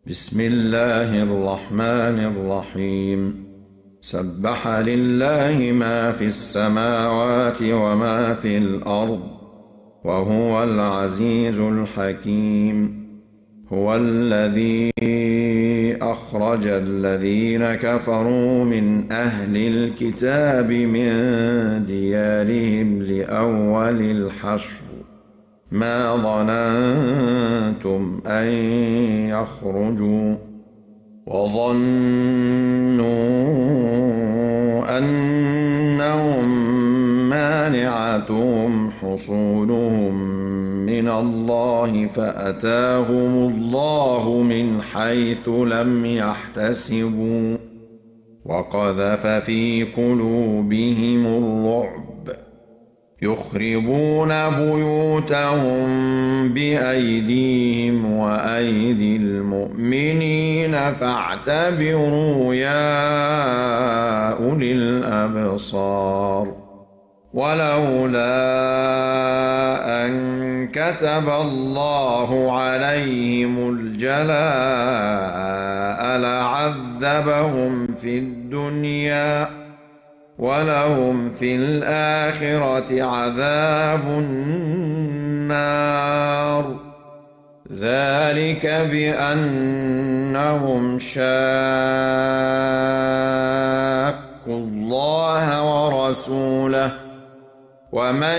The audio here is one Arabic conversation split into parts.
بسم الله الرحمن الرحيم. سبح لله ما في السماوات وما في الأرض وهو العزيز الحكيم. هو الذي أخرج الذين كفروا من أهل الكتاب من ديارهم لأول الحشر ما ظننتم أن يخرجوا وظنوا أنهم مانعتهم حصونهم من الله فأتاهم الله من حيث لم يحتسبوا وقذف في قلوبهم الرعب يخربون بيوتهم بأيديهم وأيدي المؤمنين فاعتبروا يا أولي الأبصار. ولولا أن كتب الله عليهم الجلاء لعذبهم في الدنيا ولهم في الآخرة عذاب النار. ذلك بأنهم شاقوا الله ورسوله ومن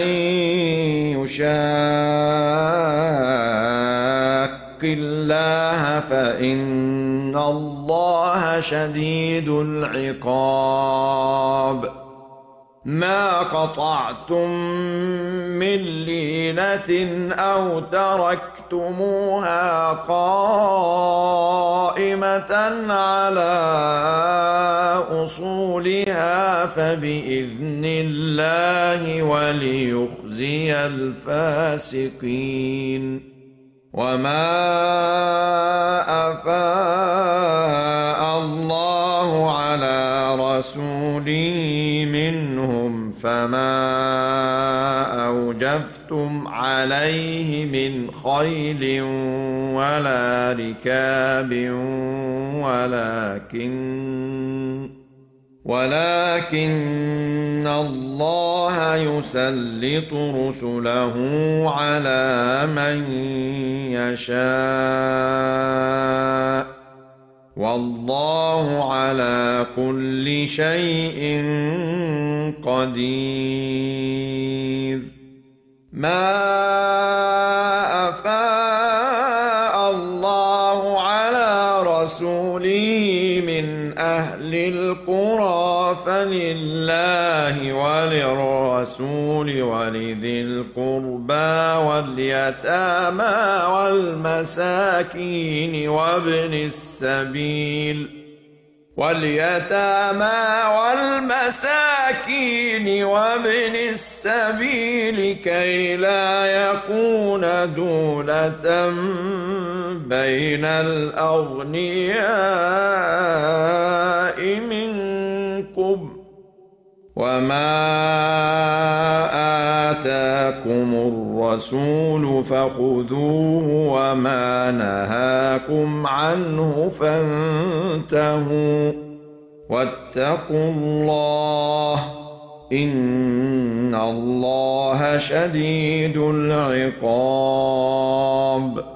يشاق الله فإن الله شديد العقاب. ما قطعتم من لينة أو تركتموها قائمة على أصولها فبإذن الله وليخزي الفاسقين. وما أفاء الله على رسوله منهم فما أوجفتم عليه من خيل ولا ركاب ولكن الله يسلط رسله على من يشاء والله على كل شيء قدير. ما أفاء الله على رسوله من أهل القرى فلله وللرسول ولذي القربى واليتامى والمساكين وابن السبيل كي لا يكون دولة بين الأغنياء منكم. وما آتاكم الرسول فخذوه وما نهاكم عنه فانتهوا واتقوا الله إن الله شديد العقاب.